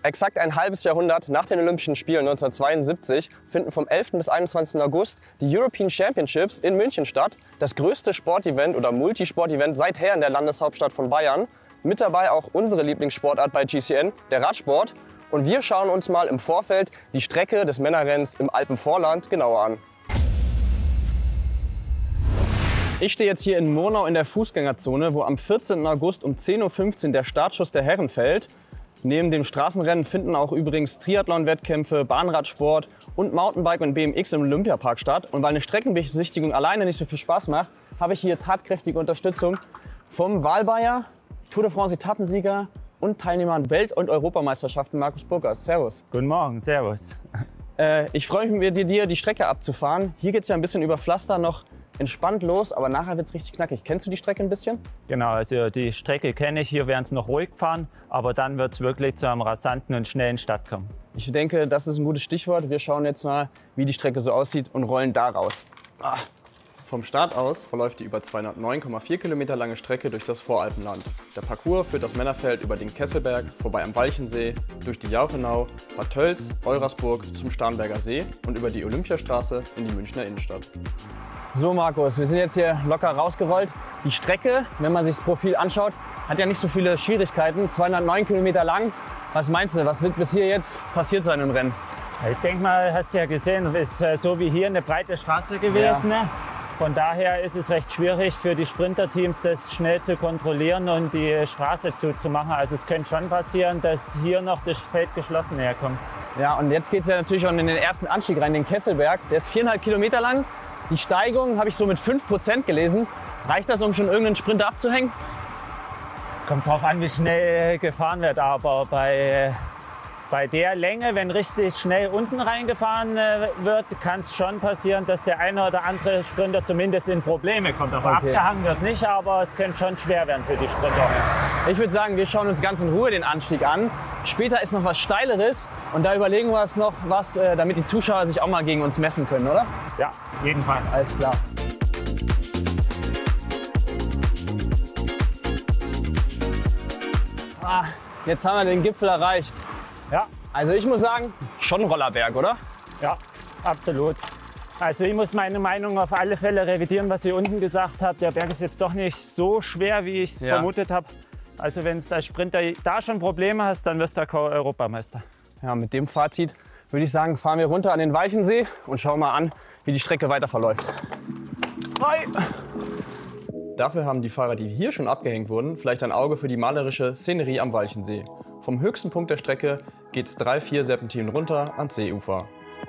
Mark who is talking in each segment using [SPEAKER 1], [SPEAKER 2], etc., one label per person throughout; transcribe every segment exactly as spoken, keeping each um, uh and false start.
[SPEAKER 1] Exakt ein halbes Jahrhundert nach den Olympischen Spielen neunzehnhundertzweiundsiebzig finden vom elften bis einundzwanzigsten August die European Championships in München statt. Das größte Sportevent oder Multisportevent seither in der Landeshauptstadt von Bayern. Mit dabei auch unsere Lieblingssportart bei G C N, der Radsport. Und wir schauen uns mal im Vorfeld die Strecke des Männerrenns im Alpenvorland genauer an. Ich stehe jetzt hier in Murnau in der Fußgängerzone, wo am vierzehnten August um zehn Uhr fünfzehn der Startschuss der Herren fällt. Neben dem Straßenrennen finden auch übrigens Triathlon-Wettkämpfe, Bahnradsport und Mountainbike und B M X im Olympiapark statt. Und weil eine Streckenbesichtigung alleine nicht so viel Spaß macht, habe ich hier tatkräftige Unterstützung vom Wahlbayer, Tour de France-Etappensieger und Teilnehmer an Welt- und Europameisterschaften, Markus Burkhardt. Servus.
[SPEAKER 2] Guten Morgen, servus.
[SPEAKER 1] Äh, ich freue mich mit dir, die Strecke abzufahren. Hier geht es ja ein bisschen über Pflaster noch entspannt los, aber nachher wird es richtig knackig. Kennst du die Strecke ein bisschen?
[SPEAKER 2] Genau, also die Strecke kenne ich. Hier werden es noch ruhig fahren, aber dann wird es wirklich zu einem rasanten und schnellen Start kommen.
[SPEAKER 1] Ich denke, das ist ein gutes Stichwort. Wir schauen jetzt mal, wie die Strecke so aussieht und rollen da raus. Ah. Vom Start aus verläuft die über zweihundertneun Komma vier Kilometer lange Strecke durch das Voralpenland. Der Parcours führt das Männerfeld über den Kesselberg, vorbei am Walchensee, durch die Jauchenau, Bad Tölz, Eurasburg zum Starnberger See und über die Olympiastraße in die Münchner Innenstadt. So Markus, wir sind jetzt hier locker rausgerollt. Die Strecke, wenn man sich das Profil anschaut, hat ja nicht so viele Schwierigkeiten. zweihundertneun Kilometer lang. Was meinst du, was wird bis hier jetzt passiert sein im Rennen?
[SPEAKER 2] Ich denke mal, hast du ja gesehen, es ist so wie hier eine breite Straße gewesen. Ja. Von daher ist es recht schwierig für die Sprinterteams, das schnell zu kontrollieren und die Straße zuzumachen. Also es könnte schon passieren, dass hier noch das Feld geschlossen herkommt.
[SPEAKER 1] Ja, und jetzt geht es ja natürlich schon in den ersten Anstieg rein, den Kesselberg. Der ist viereinhalb Kilometer lang. Die Steigung habe ich so mit fünf Prozent gelesen. Reicht das, um schon irgendeinen Sprinter abzuhängen?
[SPEAKER 2] Kommt drauf an, wie schnell gefahren wird. Aber bei, bei der Länge, wenn richtig schnell unten reingefahren wird, kann es schon passieren, dass der eine oder andere Sprinter zumindest in Probleme kommt. Aber okay. Abgehangen wird nicht, aber es könnte schon schwer werden für die Sprinter.
[SPEAKER 1] Ich würde sagen, wir schauen uns ganz in Ruhe den Anstieg an. Später ist noch was Steileres und da überlegen wir uns noch was, damit die Zuschauer sich auch mal gegen uns messen können, oder?
[SPEAKER 2] Ja, jeden Fall.
[SPEAKER 1] Alles klar. Ah, jetzt haben wir den Gipfel erreicht.
[SPEAKER 2] Ja.
[SPEAKER 1] Also ich muss sagen, schon ein Rollerberg, oder?
[SPEAKER 2] Ja, absolut. Also ich muss meine Meinung auf alle Fälle revidieren, was ihr unten gesagt habt. Der Berg ist jetzt doch nicht so schwer, wie ich es ja. vermutet habe. Also wenn du als Sprinter da schon Probleme hast, dann wirst du Europameister.
[SPEAKER 1] Ja, mit dem Fazit würde ich sagen, fahren wir runter an den Walchensee und schauen mal an, wie die Strecke weiter verläuft. Hi. Dafür haben die Fahrer, die hier schon abgehängt wurden, vielleicht ein Auge für die malerische Szenerie am Walchensee. Vom höchsten Punkt der Strecke geht es drei, vier Serpentinen runter ans Seeufer.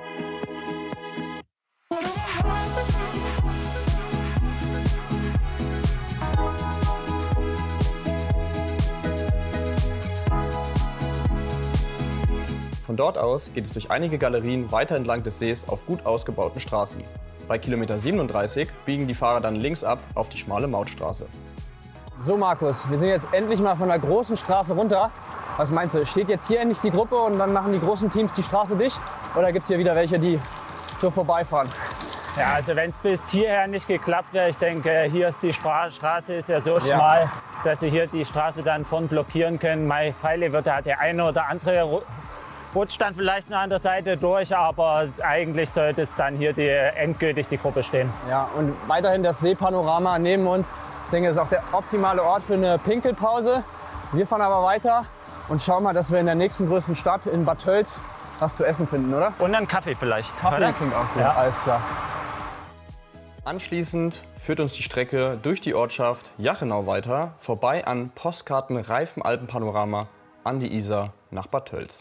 [SPEAKER 1] Von dort aus geht es durch einige Galerien weiter entlang des Sees auf gut ausgebauten Straßen. Bei Kilometer siebenunddreißig biegen die Fahrer dann links ab auf die schmale Mautstraße. So Markus, wir sind jetzt endlich mal von der großen Straße runter. Was meinst du, steht jetzt hier endlich die Gruppe und dann machen die großen Teams die Straße dicht? Oder gibt es hier wieder welche, die so vorbeifahren?
[SPEAKER 2] Ja, also wenn es bis hierher nicht geklappt wäre, ich denke, hier ist die Straße ist ja so schmal, ja. dass sie hier die Straße dann von blockieren können. Mai Feile wird da der eine oder andere rutscht dann vielleicht noch an der Seite durch, aber eigentlich sollte es dann hier die, endgültig die Gruppe stehen.
[SPEAKER 1] Ja, und weiterhin das Seepanorama neben uns. Ich denke, das ist auch der optimale Ort für eine Pinkelpause. Wir fahren aber weiter und schauen mal, dass wir in der nächsten größten Stadt in Bad Tölz was zu essen finden, oder?
[SPEAKER 2] Und einen Kaffee vielleicht.
[SPEAKER 1] Kaffee
[SPEAKER 2] oder?
[SPEAKER 1] klingt auch gut, ja. Alles klar. Anschließend führt uns die Strecke durch die Ortschaft Jachenau weiter, vorbei an postkartenreifem Alpenpanorama an die Isar nach Bad Tölz.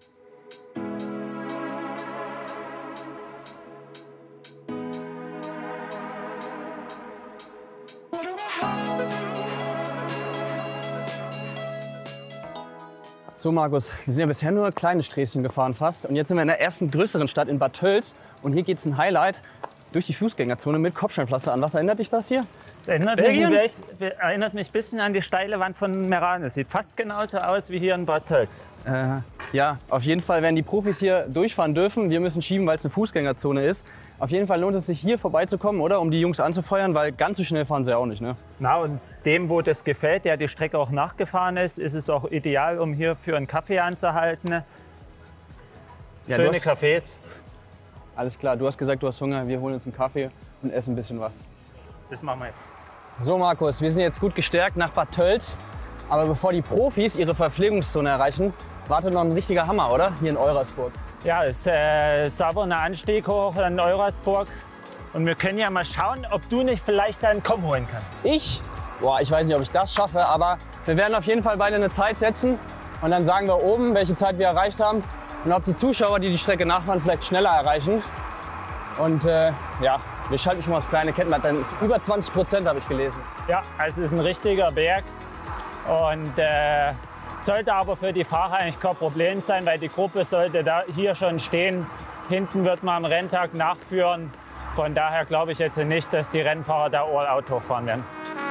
[SPEAKER 1] So Markus, wir sind ja bisher nur kleine Sträßchen gefahren fast und jetzt sind wir in der ersten größeren Stadt in Bad Tölz und hier geht es ein Highlight. durch die Fußgängerzone mit Kopfsteinpflaster. An was erinnert dich das hier?
[SPEAKER 2] Das erinnert mich, ein bisschen, erinnert mich ein bisschen an die steile Wand von Meran. Es sieht fast genauso aus wie hier in Bad Tölz.
[SPEAKER 1] Äh, ja, auf jeden Fall werden die Profis hier durchfahren dürfen. Wir müssen schieben, weil es eine Fußgängerzone ist. Auf jeden Fall lohnt es sich hier vorbeizukommen, oder? Um die Jungs anzufeuern, weil ganz so schnell fahren sie ja auch nicht, ne?
[SPEAKER 2] Na, und dem, wo das gefällt, der die Strecke auch nachgefahren ist, ist es auch ideal, um hier für einen Kaffee anzuhalten.
[SPEAKER 1] Ja,
[SPEAKER 2] Schöne
[SPEAKER 1] hast...
[SPEAKER 2] Cafés.
[SPEAKER 1] Alles klar, du hast gesagt, du hast Hunger. Wir holen uns einen Kaffee und essen ein bisschen was.
[SPEAKER 2] Das machen wir jetzt.
[SPEAKER 1] So Markus, wir sind jetzt gut gestärkt nach Bad Tölz. Aber bevor die Profis ihre Verpflegungszone erreichen, wartet noch ein richtiger Hammer, oder? Hier in Eurasburg.
[SPEAKER 2] Ja, es ist äh, sauberer Anstieg hoch in Eurasburg. Und wir können ja mal schauen, ob du nicht vielleicht einen Komm holen kannst.
[SPEAKER 1] Ich? Boah, ich weiß nicht, ob ich das schaffe, aber wir werden auf jeden Fall beide eine Zeit setzen. Und dann sagen wir oben, welche Zeit wir erreicht haben. Und ob die Zuschauer, die die Strecke nachfahren, vielleicht schneller erreichen. Und äh, ja, wir schalten schon mal das kleine Kettenblatt. Dann ist über zwanzig Prozent, habe ich gelesen.
[SPEAKER 2] Ja, also es ist ein richtiger Berg. Und äh, sollte aber für die Fahrer eigentlich kein Problem sein, weil die Gruppe sollte da hier schon stehen. Hinten wird man am Renntag nachführen. Von daher glaube ich jetzt nicht, dass die Rennfahrer da all out hochfahren werden.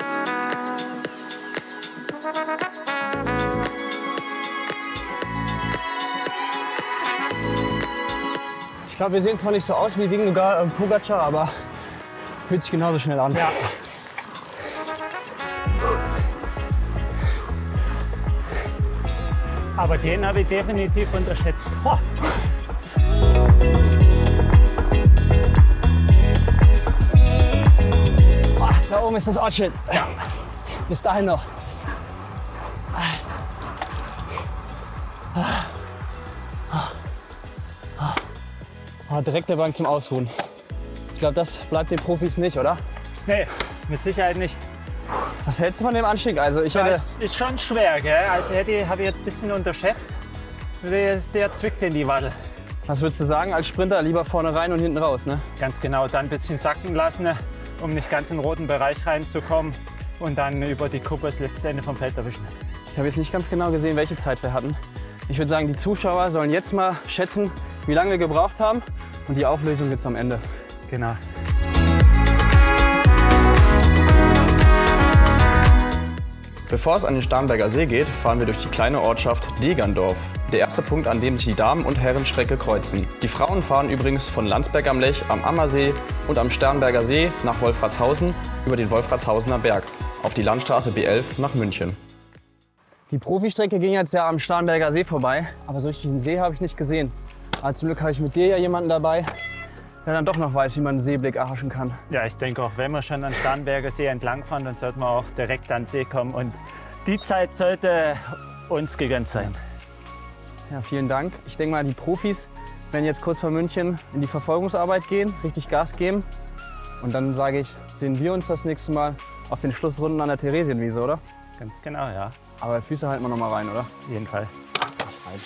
[SPEAKER 1] Ich glaube, wir sehen zwar nicht so aus wie Vingegaard und Pogacar, aber fühlt sich genauso schnell an.
[SPEAKER 2] Ja. Aber den habe ich definitiv unterschätzt. Oh.
[SPEAKER 1] Oh, da oben ist das Ortsschild. Ja. Bis dahin noch. Oh, direkt der Bank zum Ausruhen. Ich glaube, das bleibt den Profis nicht, oder?
[SPEAKER 2] Nee, mit Sicherheit nicht.
[SPEAKER 1] Was hältst du von dem Anstieg? Also ich hätte...
[SPEAKER 2] Das ist schon schwer, gell? Also hätte habe ich jetzt ein bisschen unterschätzt. Der, der zwickt in die Waddel.
[SPEAKER 1] Was würdest du sagen als Sprinter? Lieber vorne rein und hinten raus, ne?
[SPEAKER 2] Ganz genau, dann ein bisschen sacken lassen, um nicht ganz in den roten Bereich reinzukommen. Und dann über die Kuppe das letzte Ende vom Feld erwischen.
[SPEAKER 1] Ich habe jetzt nicht ganz genau gesehen, welche Zeit wir hatten. Ich würde sagen, die Zuschauer sollen jetzt mal schätzen, wie lange wir gebraucht haben. Und die Auflösung jetzt am Ende.
[SPEAKER 2] Genau.
[SPEAKER 1] Bevor es an den Starnberger See geht, fahren wir durch die kleine Ortschaft Degerndorf. Der erste Punkt, an dem sich die Damen- und Herrenstrecke kreuzen. Die Frauen fahren übrigens von Landsberg am Lech am Ammersee und am Starnberger See nach Wolfratshausen über den Wolfratshausener Berg auf die Landstraße B elf nach München. Die Profistrecke ging jetzt ja am Starnberger See vorbei, aber so richtig den See habe ich nicht gesehen. Aber zum Glück habe ich mit dir ja jemanden dabei, der dann doch noch weiß, wie man einen Seeblick erhaschen kann.
[SPEAKER 2] Ja, ich denke auch, wenn wir schon am Starnberger See entlangfahren, dann sollten wir auch direkt an den See kommen. Und die Zeit sollte uns gegönnt sein.
[SPEAKER 1] Ja, vielen Dank. Ich denke mal, die Profis werden jetzt kurz vor München in die Verfolgungsarbeit gehen, richtig Gas geben. Und dann sage ich, sehen wir uns das nächste Mal auf den Schlussrunden an der Theresienwiese, oder?
[SPEAKER 2] Ganz genau, ja.
[SPEAKER 1] Aber Füße halten wir noch mal rein, oder?
[SPEAKER 2] Auf jeden Fall.
[SPEAKER 1] Das rein.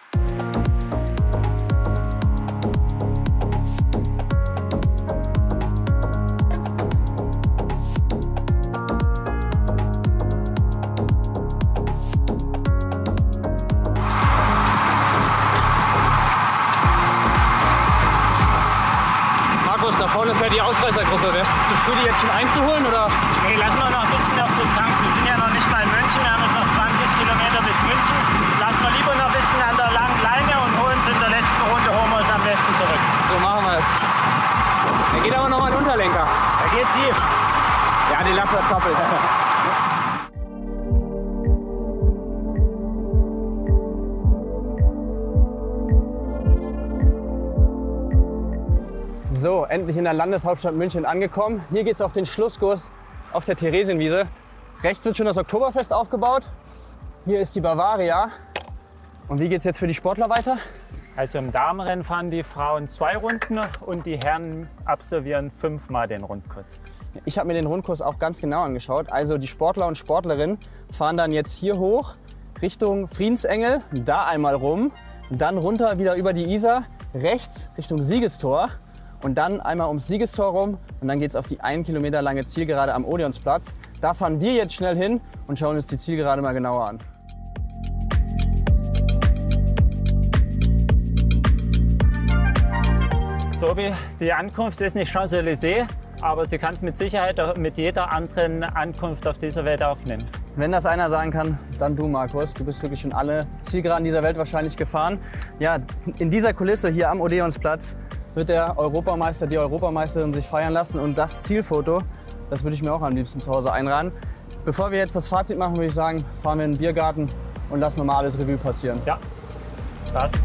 [SPEAKER 1] Da vorne fährt die Ausreißergruppe. Wärst du zu früh, die jetzt schon einzuholen? Oder?
[SPEAKER 2] Nee, lassen wir noch ein bisschen auf Distanz. Wir sind ja noch nicht mal in München. Wir haben jetzt noch zwanzig Kilometer bis München. Lassen wir lieber noch ein bisschen an der langen Leine und holen uns in der letzten Runde holen wir uns am besten zurück.
[SPEAKER 1] So machen wir es. Er geht aber noch mal in den Unterlenker.
[SPEAKER 2] Er geht tief.
[SPEAKER 1] Ja, den lassen wir zappeln. So, endlich in der Landeshauptstadt München angekommen. Hier geht es auf den Schlusskurs auf der Theresienwiese. Rechts wird schon das Oktoberfest aufgebaut. Hier ist die Bavaria. Und wie geht es jetzt für die Sportler weiter?
[SPEAKER 2] Also im Damenrennen fahren die Frauen zwei Runden und die Herren absolvieren fünfmal den Rundkurs.
[SPEAKER 1] Ich habe mir den Rundkurs auch ganz genau angeschaut. Also die Sportler und Sportlerinnen fahren dann jetzt hier hoch Richtung Friedensengel, da einmal rum, dann runter wieder über die Isar, rechts Richtung Siegestor. Und dann einmal ums Siegestor rum und dann geht es auf die ein Kilometer lange Zielgerade am Odeonsplatz. Da fahren wir jetzt schnell hin und schauen uns die Zielgerade mal genauer an.
[SPEAKER 2] So, Tobi. Die Ankunft ist nicht Champs-Élysées, aber sie kann es mit Sicherheit mit jeder anderen Ankunft auf dieser Welt aufnehmen.
[SPEAKER 1] Wenn das einer sagen kann, dann du, Markus. Du bist wirklich schon alle Zielgeraden dieser Welt wahrscheinlich gefahren. Ja, in dieser Kulisse hier am Odeonsplatz wird der Europameister, die Europameisterin sich feiern lassen. Und das Zielfoto, das würde ich mir auch am liebsten zu Hause einrahmen. Bevor wir jetzt das Fazit machen, würde ich sagen, fahren wir in den Biergarten und lassen nochmal alles Revue passieren.
[SPEAKER 2] Ja, passt.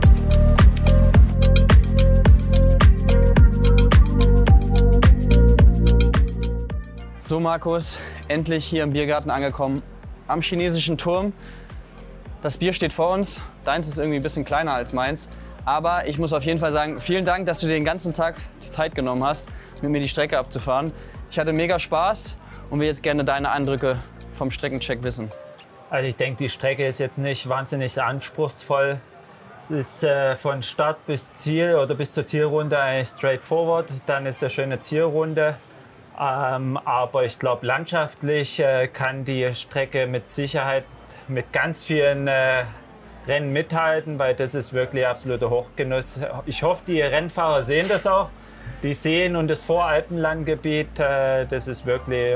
[SPEAKER 1] So Markus, endlich hier im Biergarten angekommen, am chinesischen Turm. Das Bier steht vor uns, deins ist irgendwie ein bisschen kleiner als meins. Aber ich muss auf jeden Fall sagen, vielen Dank, dass du dir den ganzen Tag die Zeit genommen hast, mit mir die Strecke abzufahren. Ich hatte mega Spaß und will jetzt gerne deine Eindrücke vom Streckencheck wissen.
[SPEAKER 2] Also ich denke, die Strecke ist jetzt nicht wahnsinnig anspruchsvoll. Es ist äh, von Start bis Ziel oder bis zur Zielrunde eigentlich straightforward. Dann ist eine schöne Zielrunde. Ähm, aber ich glaube, landschaftlich äh, kann die Strecke mit Sicherheit mit ganz vielen äh, Rennen mithalten, weil das ist wirklich absoluter Hochgenuss. Ich hoffe, die Rennfahrer sehen das auch. Die sehen und das Voralpenlandgebiet, äh, das ist wirklich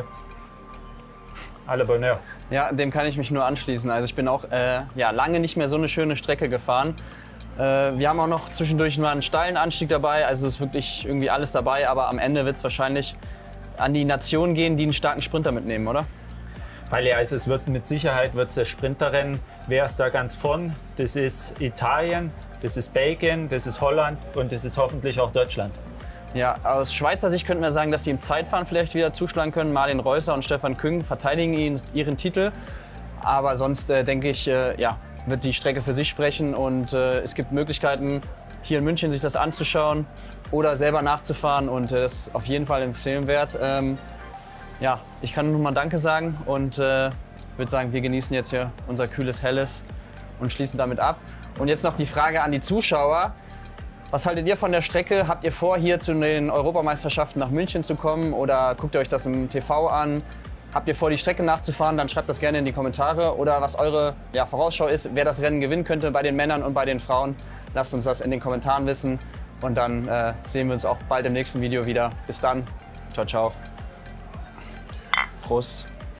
[SPEAKER 2] à la bonheur.
[SPEAKER 1] Ja, dem kann ich mich nur anschließen. Also ich bin auch äh, ja, lange nicht mehr so eine schöne Strecke gefahren. Äh, wir haben auch noch zwischendurch mal einen steilen Anstieg dabei, also es ist wirklich irgendwie alles dabei, aber am Ende wird es wahrscheinlich an die Nation gehen, die einen starken Sprinter mitnehmen, oder?
[SPEAKER 2] Weil ja, also es wird mit Sicherheit wird's ein Sprinterrennen. Wer ist da ganz vorn? Das ist Italien, das ist Belgien, das ist Holland und das ist hoffentlich auch Deutschland.
[SPEAKER 1] Ja, aus Schweizer Sicht könnten wir sagen, dass die im Zeitfahren vielleicht wieder zuschlagen können. Martin Reusser und Stefan Küng verteidigen ihn, ihren Titel. Aber sonst äh, denke ich, äh, ja, wird die Strecke für sich sprechen und äh, es gibt Möglichkeiten, hier in München sich das anzuschauen oder selber nachzufahren und äh, das ist auf jeden Fall empfehlenswert. Ähm, ja, ich kann nur mal Danke sagen und äh, würde sagen, wir genießen jetzt hier unser kühles Helles und schließen damit ab. Und jetzt noch die Frage an die Zuschauer. Was haltet ihr von der Strecke? Habt ihr vor, hier zu den Europameisterschaften nach München zu kommen oder guckt ihr euch das im T V an? Habt ihr vor, die Strecke nachzufahren? Dann schreibt das gerne in die Kommentare. Oder was eure ja, Vorausschau ist, wer das Rennen gewinnen könnte bei den Männern und bei den Frauen. Lasst uns das in den Kommentaren wissen. Und dann äh, sehen wir uns auch bald im nächsten Video wieder. Bis dann. Ciao, ciao. Prost.